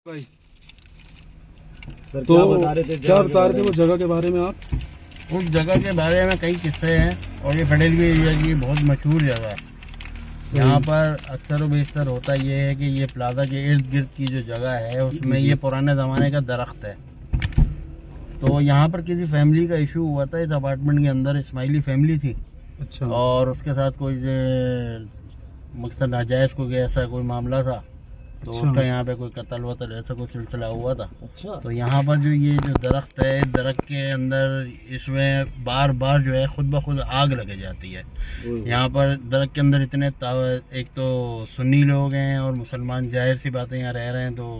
भाई सर तो क्या बता रहे थे वो जगह के बारे में आप? उस जगह के बारे में कई किस्से हैं और ये फेडेरल एरिया की बहुत मशहूर जगह है। यहाँ पर अक्सर व बेशतर होता ये है कि ये प्लाजा के इर्द गिर्द की जो जगह है उसमें ये पुराने ज़माने का दरख्त है। तो यहाँ पर किसी फैमिली का इशू हुआ था। इस अपार्टमेंट के अंदर इस्माइली फैमिली थी। अच्छा। और उसके साथ कोई मकसद नाजायज़ कोई ऐसा कोई मामला था। तो अच्छा। उसका यहाँ पे कोई कत्ल वतल ऐसा कोई सिलसिला हुआ था। अच्छा। तो यहाँ पर जो ये जो दरख्त है, इस दरख्त के अंदर इसमें बार बार जो है खुद ब खुद आग लगे जाती है। यहाँ पर दरख्त के अंदर इतने एक तो सुन्नी लोग हैं और मुसलमान, जाहिर सी बातें यहाँ रह रहे हैं, तो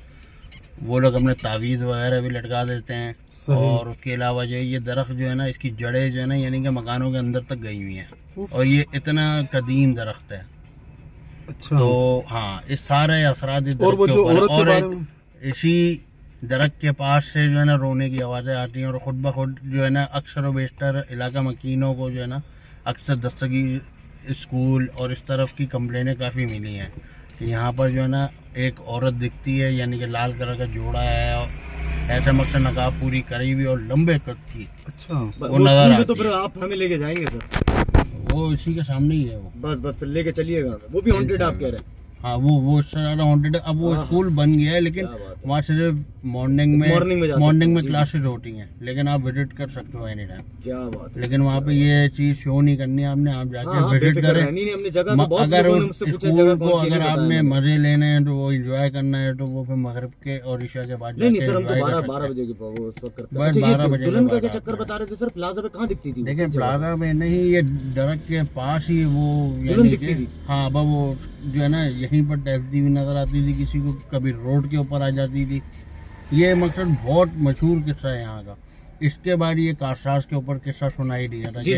वो लोग अपने तावीज़ वगैरह भी लटका देते हैं। और उसके अलावा जो ये दरख्त जो है ना, इसकी जड़ें जो है ना, यानी कि मकानों के अंदर तक गई हुई हैं और ये इतना कदीम दरख्त है। अच्छा। तो हाँ, इस सारे असरात और वो जो औरत के बारे में, इसी दरख्त के पास से जो है ना रोने की आवाज़ें आती हैं और खुद ब खुद जो है ना अक्सर व बेशतर इलाका मकीनों को जो है ना अक्सर दस्तगीर स्कूल और इस तरफ की कंप्लेनें काफ़ी मिली हैं कि यहाँ पर जो है ना एक औरत दिखती है, यानी कि लाल कलर का जोड़ा है और ऐसे मकसद नकाब पूरी करी हुई और लंबे कद की। अच्छा। वो नजर आती तो फिर आप हमें लेके जाएंगे सर? वो इसी के सामने ही है वो। बस फिर लेके चलिएगा। वो भी हॉन्टेड आप कह रहे हैं? हाँ, वो इससे ज्यादा हॉन्टेड है। अब वो स्कूल बन गया है, लेकिन वहाँ सिर्फ मॉर्निंग में क्लासेस होती हैं, लेकिन आप विजिट कर सकते हो एनी टाइम। क्या बात है। लेकिन वहाँ पे ये चीज शो नहीं करनी है आपने, आप जाके विजिट करें। अगर उस स्कूल को अगर आपने मजे लेने हैं तो वो एंजॉय करना है तो वो फिर मगरिब के और ईशा के बाद नहीं सर, हम तो 12 बजे बस 12 बजे का चक्कर बता रहे थे सर। प्लाजा पे कहाँ दिखती थी? देखिए, प्लाजा में नहीं, ये दरख्त के पास ही वो दिखती थी। हाँ, अब वो जो है ना यहीं पर टहलती हुई नजर आती थी, किसी को कभी रोड के ऊपर आ जाती थी। ये मकसद बहुत मशहूर किस्सा है यहाँ का। इसके बाद ये कारसाज के ऊपर किस्सा सुनाई दिया था।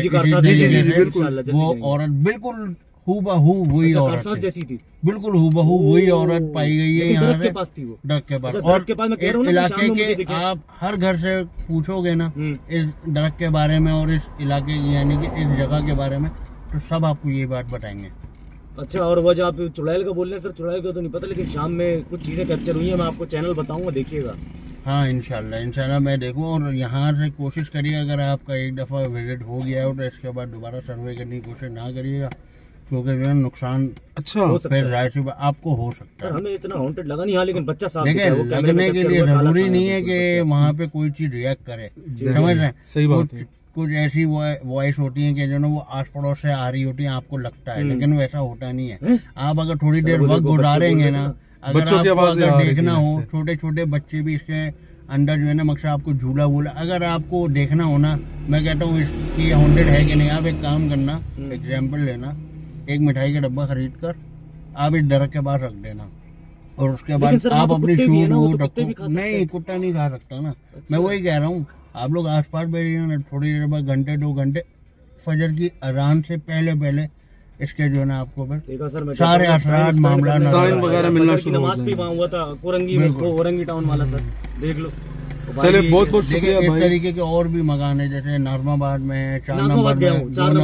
वो औरत बिल्कुल हूबहू वही औरत जैसी थी, बिल्कुल हूबहू वही औरत पाई गई है यहाँ के पास थी वो। दरख्त के पास। और इलाके के आप हर घर से पूछोगे ना इस दरख्त के बारे में और इस इलाके यानी कि इस जगह के बारे में, तो सब आपको ये बात बताएंगे। अच्छा। और वो जो आप चुड़ैल का बोल रहे हैं सर, चुड़ैल का तो नहीं पता, लेकिन शाम में कुछ चीजें कैप्चर हुई है। मैं आपको चैनल बताऊंगा, देखिएगा। हाँ, इंशाल्लाह मैं देखूँ। और यहाँ से कोशिश करिए, अगर आपका एक दफ़ा विजिट हो गया हो तो इसके बाद दोबारा सर्वे करने की कोशिश ना करिएगा, क्योंकि जो है नुकसान फिर राइट आपको हो सकता है। हमें इतना हॉन्टेड लगा नहीं यहाँ, लेकिन बच्चा साफ देखिए, लगने के लिए जरूरी नहीं है कि वहाँ पे कोई चीज रिएक्ट करे, समझ रहे हैं? सही बात है। कुछ ऐसी वॉइस होती है कि जो ना वो आस पड़ोस से आ रही होती है, आपको लगता है, लेकिन वैसा होता नहीं है। आप अगर थोड़ी देर वक्त गुजारेंगे ना, अगर आपको अगर देखना हो, छोटे छोटे बच्चे भी इसके अंदर जो है ना मकसद आपको झूला वूला अगर आपको देखना हो ना, मैं कहता हूँ इसकी हॉन्टेड है कि नहीं, आप एक काम करना, एग्जाम्पल लेना, एक मिठाई का डब्बा खरीद कर आप इस दरख्त के पास रख देना और उसके बाद आप अपनी शूट वूट रखो। नहीं, कुत्ता नहीं खा सकता ना। मैं वही कह रहा हूँ, आप लोग आस पास बैठिए ना, थोड़ी देर बाद घंटे 2 घंटे फजर की अजान से पहले इसके जो है ना आपको फिर सारे असरात मामला वगैरह मिलना शुरू हो जाएंगे। नमाज भी हुआ था कोरंगी में, ओरंगी टाउन वाला सर, देख लो। चलिए, बहुत बहुत शुक्रिया इस भाई। तरीके के और भी मकान है, जैसे नाजमाबाद में 4 नंबर में गया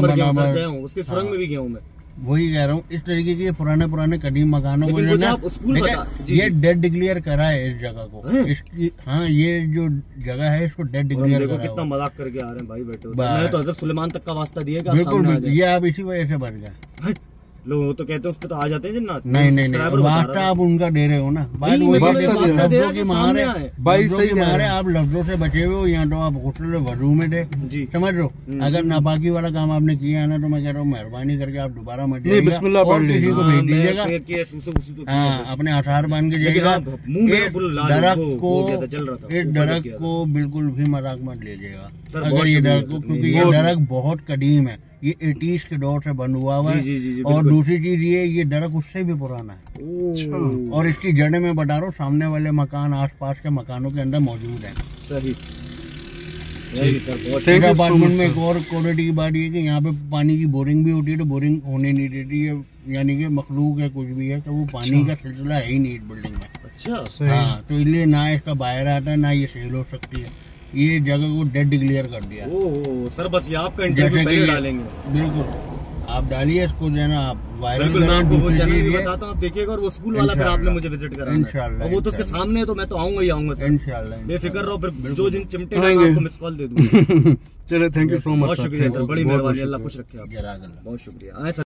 हूँ, उसके सुरंग में भी गया हूँ मैं। वही कह रहा हूँ, इस तरीके के पुराने कदीम मकानों को जो ना ये डेड डिक्लेयर करा है इस जगह को। इसकी हाँ, ये जो जगह है इसको डेड डिक्लेयर करा है। कितना मजाक करके आ रहे हैं भाई, बैठे मैंने तो हज़रत सुलेमान तक का वास्ता दिया। बिल्कुल, ये आप इसी वजह से बच गए। लोग तो कहते हैं उस पे तो आ जाते हैं जिन्नात। नहीं, वास्ता आप उनका दे रहे हो ना। बात लफ्जों की मार है भाई, सही मार है। आप लफ्जों से बचे हुए हो, यहाँ तो आप गुस्ल वजू में दे, समझ रहे हो? अगर नापाकी वाला काम आपने किया है ना, तो मैं कह रहा हूँ मेहरबानी करके आप दोबारा मत जाइएगा और किसी को भेज दीजिएगा। हाँ, अपने आसार बांध के जाइएगा। इस दरख्त को बिल्कुल भी मजाक मत लीजिएगा अगर ये दरख्त को, क्योंकि ये दरख्त बहुत कदीम है। ये 80s के दौर से बन हुआ हुआ है। और दूसरी चीज ये दरख्त उससे भी पुराना है और इसकी जड़ें मैं बता रहा हूँ सामने वाले मकान आसपास के मकानों के अंदर मौजूद है। सही। अपार्टमेंट में एक और क्वालिटी की बात ये कि यहाँ पे पानी की बोरिंग भी होती है, तो बोरिंग होने नहीं देती है, यानी कि मखलूक है कुछ भी है, तो वो पानी का सिलसिला है ही नहीं इस बिल्डिंग में। अच्छा। हाँ, तो इसलिए ना इसका बाहर आता है, ना ये सेल हो सकती है। ये जगह को डेड डिक्लेयर कर दिया। सर बस ये आपका इंटरव्यू पहले डालेंगे। बिल्कुल, आप डालिए इसको, जो है ना आप वायरल बिल्कुल, मैं करें, आपको वो दूसरी चैनल भी चीज़ बताता हूँ, आप देखिएगा। और वो स्कूल वाला फिर आपने मुझे विजिट कराना इंशाल्लाह, है। वो तो उसके इंशाल्लाह। सामने है, तो मैं तो आऊंगा ही आऊंगा सर। इंशाल्लाह बेफिक्र रहो, फिर जो दिन चिमटे आएंगे। आपको मिस कॉल दे दूंगा। चले, थैंक यू सो मच। बहुत शुक्रिया सर, बड़ी मेहरबानी, अल्लाह खुश रखे आप। जज़ाकल्लाह। बहुत शुक्रिया। आए सर।